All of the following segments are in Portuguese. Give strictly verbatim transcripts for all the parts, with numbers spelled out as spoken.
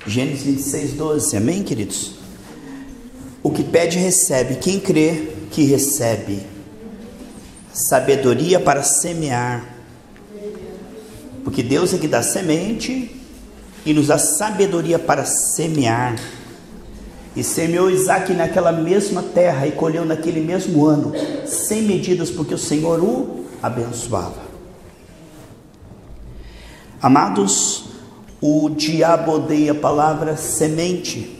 Gênesis vinte e seis, doze, amém, queridos? O que pede, recebe. Quem crê que recebe sabedoria para semear, porque Deus é que dá semente e nos dá sabedoria para semear. E semeou Isaac naquela mesma terra e colheu naquele mesmo ano, sem medidas, porque o Senhor o abençoava. Amados, o diabo odeia a palavra semente,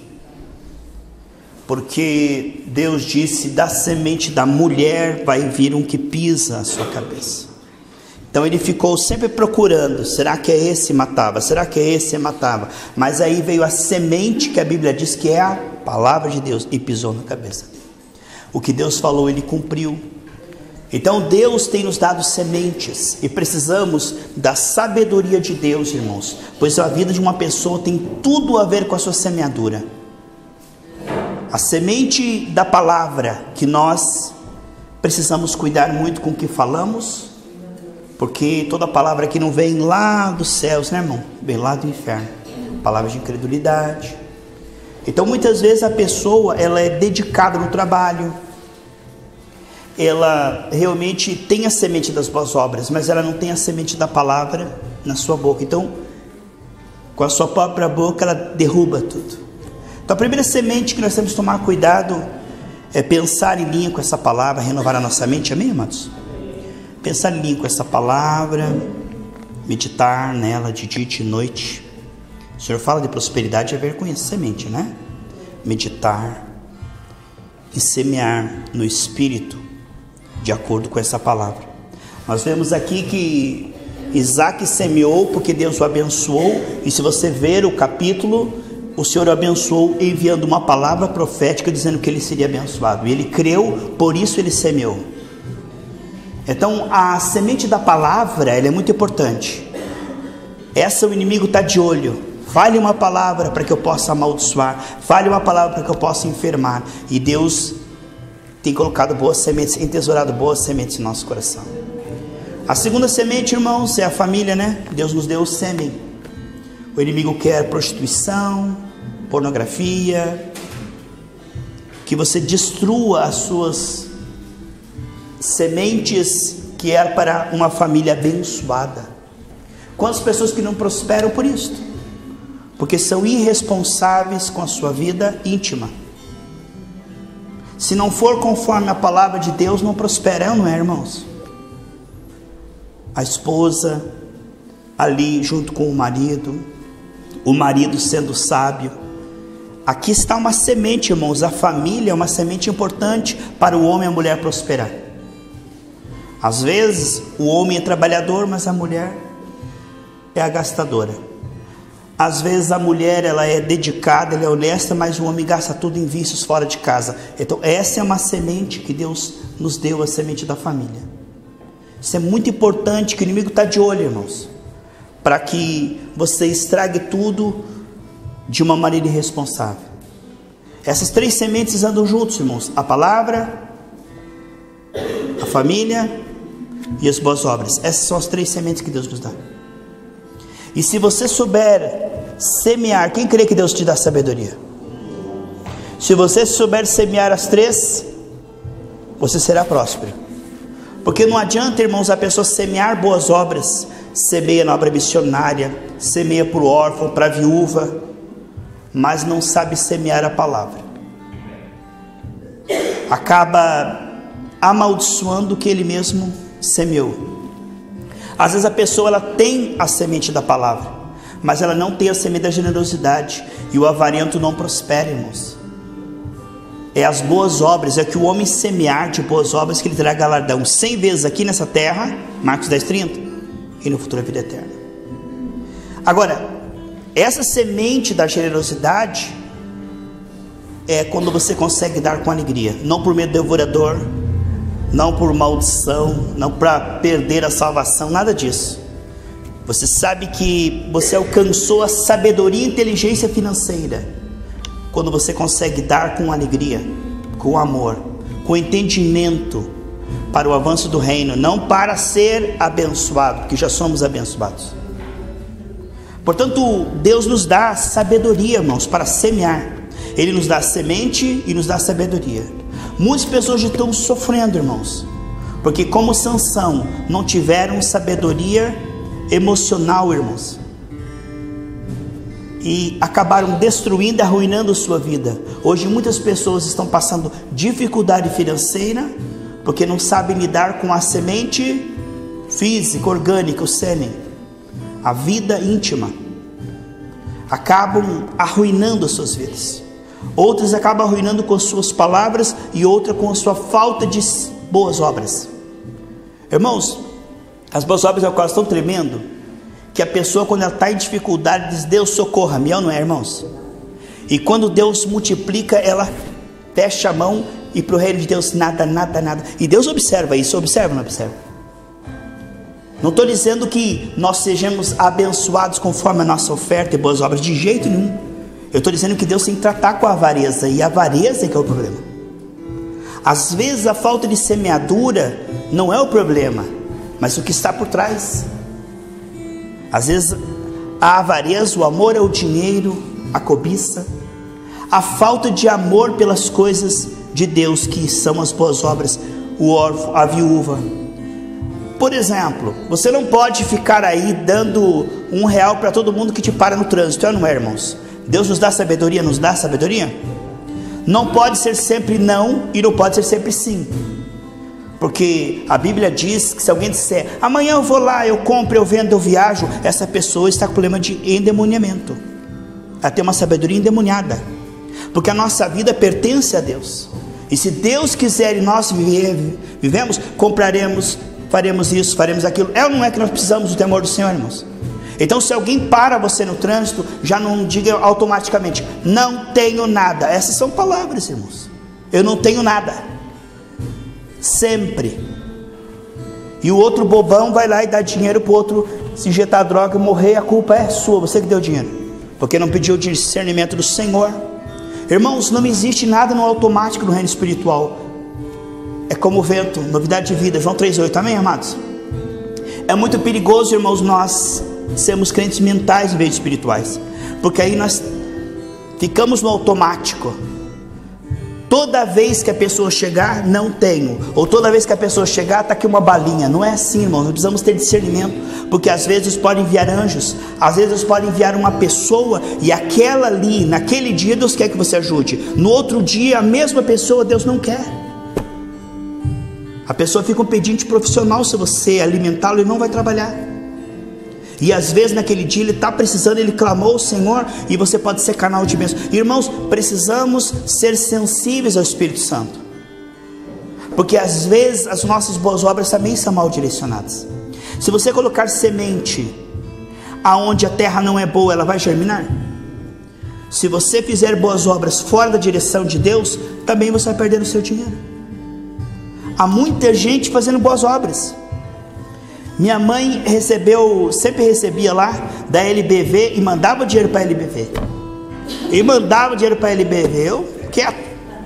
porque Deus disse: da semente da mulher vai vir um que pisa a sua cabeça. Então ele ficou sempre procurando, será que é esse matava? Será que é esse matava? Mas aí veio a semente que a Bíblia diz que é a palavra de Deus e pisou na cabeça dele. O que Deus falou, ele cumpriu. Então Deus tem nos dado sementes e precisamos da sabedoria de Deus, irmãos, pois a vida de uma pessoa tem tudo a ver com a sua semeadura. A semente da palavra, que nós precisamos cuidar muito com o que falamos, porque toda palavra que não vem lá dos céus, né, irmão? Vem lá do inferno. Palavra de incredulidade. Então muitas vezes a pessoa, ela é dedicada no trabalho, ela realmente tem a semente das boas obras, mas ela não tem a semente da palavra na sua boca. Então, com a sua própria boca, ela derruba tudo. Então a primeira semente que nós temos que tomar cuidado é pensar em linha com essa palavra, renovar a nossa mente, amém, amados? Pensar em linha com essa palavra, meditar nela de dia e de noite. O Senhor fala de prosperidade, é ver com essa semente, né? Meditar e semear no Espírito, de acordo com essa palavra. Nós vemos aqui que Isaac semeou porque Deus o abençoou, e se você ver o capítulo, o Senhor o abençoou enviando uma palavra profética dizendo que ele seria abençoado, e ele creu, por isso ele semeou. Então a semente da palavra, ela é muito importante. Essa o inimigo está de olho. Fale uma palavra para que eu possa amaldiçoar, fale uma palavra para que eu possa enfermar, e Deus tem colocado boas sementes, entesourado boas sementes em nosso coração. A segunda semente, irmãos, é a família, né? Deus nos deu o sêmen. O inimigo quer prostituição, pornografia, que você destrua as suas sementes que é para uma família abençoada. Quantas pessoas que não prosperam por isso? Porque são irresponsáveis com a sua vida íntima. Se não for conforme a palavra de Deus, não prospera, não é, irmãos? A esposa ali junto com o marido, o marido sendo sábio. Aqui está uma semente, irmãos. A família é uma semente importante para o homem e a mulher prosperar. Às vezes o homem é trabalhador, mas a mulher é a gastadora. Às vezes a mulher, ela é dedicada, ela é honesta, mas o homem gasta tudo em vícios fora de casa. Então essa é uma semente que Deus nos deu, a semente da família. Isso é muito importante, que o inimigo está de olho, irmãos, para que você estrague tudo de uma maneira irresponsável. Essas três sementes andam juntos, irmãos: a palavra, a família e as boas obras. Essas são as três sementes que Deus nos dá. E se você souber semear, quem crê que Deus te dá sabedoria? Se você souber semear as três, você será próspero. Porque não adianta, irmãos, a pessoa semear boas obras, semeia na obra missionária, semeia para o órfão, para a viúva, mas não sabe semear a palavra. Acaba amaldiçoando o que ele mesmo semeou. Às vezes a pessoa, ela tem a semente da palavra, mas ela não tem a semente da generosidade, e o avarento não prospera, irmãos. É as boas obras, é que o homem semear de boas obras que ele terá galardão cem vezes aqui nessa terra, Marcos dez, trinta, e no futuro a vida eterna. Agora, essa semente da generosidade é quando você consegue dar com alegria, não por medo do devorador, não por maldição, não para perder a salvação, nada disso. Você sabe que você alcançou a sabedoria e inteligência financeira quando você consegue dar com alegria, com amor, com entendimento para o avanço do reino, não para ser abençoado, porque já somos abençoados. Portanto, Deus nos dá sabedoria, irmãos, para semear. Ele nos dá semente e nos dá sabedoria. Muitas pessoas já estão sofrendo, irmãos, porque como Sansão não tiveram sabedoria emocional, irmãos, e acabaram destruindo e arruinando a sua vida. Hoje muitas pessoas estão passando dificuldade financeira porque não sabem lidar com a semente física, orgânica, o sêmen, a vida íntima. Acabam arruinando as suas vidas. Outras acabam arruinando com suas palavras e outra com a sua falta de boas obras. Irmãos, as boas obras é o qual estão tremendo, que a pessoa, quando ela está em dificuldade, diz: Deus, socorra-me, não é, irmãos? E quando Deus multiplica, ela fecha a mão e para o reino de Deus nada, nada, nada. E Deus observa isso, observa ou não observa? Não estou dizendo que nós sejamos abençoados conforme a nossa oferta e boas obras, de jeito nenhum. Eu estou dizendo que Deus tem que tratar com a avareza, e a avareza é que é o problema. Às vezes a falta de semeadura não é o problema, mas o que está por trás. Às vezes a avareza, o amor ao dinheiro, a cobiça, a falta de amor pelas coisas de Deus, que são as boas obras, o órfão, a viúva. Por exemplo, você não pode ficar aí dando um real para todo mundo que te para no trânsito, é ou não é, irmãos? Deus nos dá sabedoria, nos dá sabedoria? Não pode ser sempre não e não pode ser sempre sim. Porque a Bíblia diz que se alguém disser: amanhã eu vou lá, eu compro, eu vendo, eu viajo, essa pessoa está com problema de endemoniamento. Ela tem uma sabedoria endemoniada. Porque a nossa vida pertence a Deus. E se Deus quiser e nós vive, vivemos, compraremos, faremos isso, faremos aquilo. É ou não é que nós precisamos do temor do Senhor, irmãos? Então, se alguém para você no trânsito, já não diga automaticamente: não tenho nada. Essas são palavras, irmãos. Eu não tenho nada. Sempre. E o outro bobão vai lá e dá dinheiro para o outro se injetar droga e morrer. A culpa é sua, você que deu dinheiro, porque não pediu o discernimento do Senhor. Irmãos, não existe nada no automático no reino espiritual. É como o vento, novidade de vida. João três oito, amém, amados? É muito perigoso, irmãos, nós sermos crentes mentais em vez de espirituais, porque aí nós ficamos no automático. Toda vez que a pessoa chegar, não tenho, ou toda vez que a pessoa chegar, está aqui uma balinha. Não é assim, irmãos. Nós precisamos ter discernimento, porque às vezes Deus pode enviar anjos, às vezes Deus pode enviar uma pessoa, e aquela ali, naquele dia Deus quer que você ajude, no outro dia a mesma pessoa Deus não quer. A pessoa fica um pedinte profissional, se você alimentá-lo, ele não vai trabalhar. E às vezes naquele dia ele está precisando, ele clamou ao Senhor, e você pode ser canal de bênção. Irmãos, precisamos ser sensíveis ao Espírito Santo, porque às vezes as nossas boas obras também são mal direcionadas. Se você colocar semente aonde a terra não é boa, ela vai germinar. Se você fizer boas obras fora da direção de Deus, também você vai perder o seu dinheiro. Há muita gente fazendo boas obras. Minha mãe recebeu, sempre recebia lá da L B V e mandava dinheiro para a L B V. E mandava dinheiro para a L B V. Eu quieto.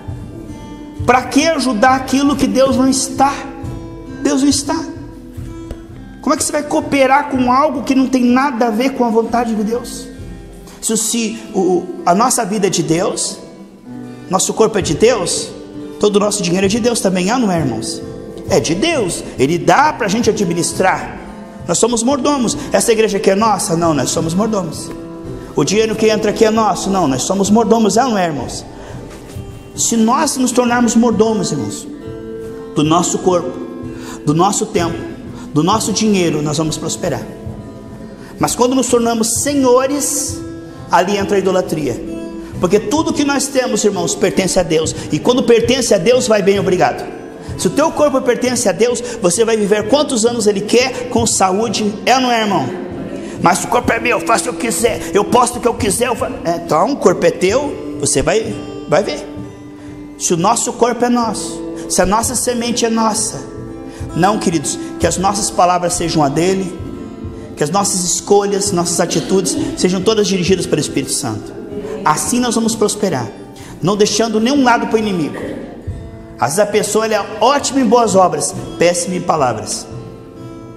Para que ajudar aquilo que Deus não está? Deus não está. Como é que você vai cooperar com algo que não tem nada a ver com a vontade de Deus? Se, se o, a nossa vida é de Deus, nosso corpo é de Deus, todo o nosso dinheiro é de Deus também, ah, não é, irmãos? É de Deus, Ele dá para a gente administrar. Nós somos mordomos. Essa igreja aqui é nossa? Não, nós somos mordomos. O dinheiro que entra aqui é nosso? Não, nós somos mordomos, não é, irmãos? Se nós nos tornarmos mordomos, irmãos, do nosso corpo, do nosso tempo, do nosso dinheiro, nós vamos prosperar. Mas quando nos tornamos senhores, ali entra a idolatria. Porque tudo que nós temos, irmãos, pertence a Deus. E quando pertence a Deus, vai bem, obrigado. Se o teu corpo pertence a Deus, você vai viver quantos anos Ele quer, com saúde, é ou não é, irmão? Mas se o corpo é meu, eu faço o que eu quiser, eu posto o que eu quiser, eu faço... Então o corpo é teu, você vai, vai ver. Se o nosso corpo é nosso, se a nossa semente é nossa, não, queridos, que as nossas palavras sejam a dele, que as nossas escolhas, nossas atitudes sejam todas dirigidas pelo Espírito Santo. Assim nós vamos prosperar, não deixando nenhum lado para o inimigo. Às vezes a pessoa ela é ótima em boas obras, péssima em palavras.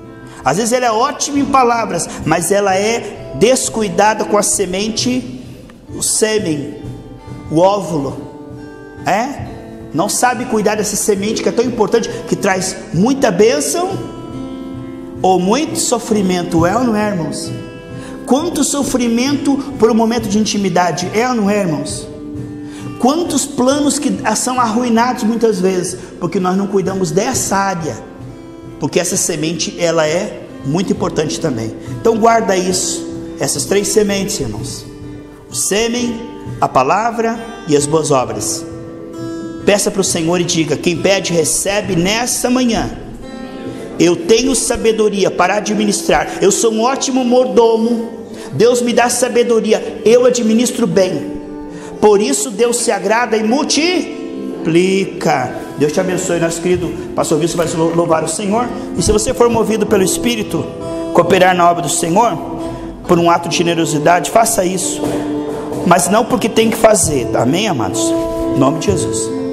Às vezes ela é ótima em palavras, mas ela é descuidada com a semente, o sêmen, o óvulo. É? Não sabe cuidar dessa semente que é tão importante, que traz muita bênção ou muito sofrimento. É ou não é, irmãos? Quanto sofrimento por um momento de intimidade. É ou não é, irmãos? Quantos planos que são arruinados muitas vezes, porque nós não cuidamos dessa área, porque essa semente, ela é muito importante também. Então guarda isso, essas três sementes, irmãos: o sêmen, a palavra e as boas obras. Peça para o Senhor e diga: quem pede recebe nessa manhã. Eu tenho sabedoria para administrar, eu sou um ótimo mordomo, Deus me dá sabedoria, eu administro bem. Por isso Deus se agrada e multiplica. Deus te abençoe, nosso querido pastor Wilson vai louvar o Senhor. E se você for movido pelo Espírito, cooperar na obra do Senhor, por um ato de generosidade, faça isso. Mas não porque tem que fazer, amém, amados? Em nome de Jesus.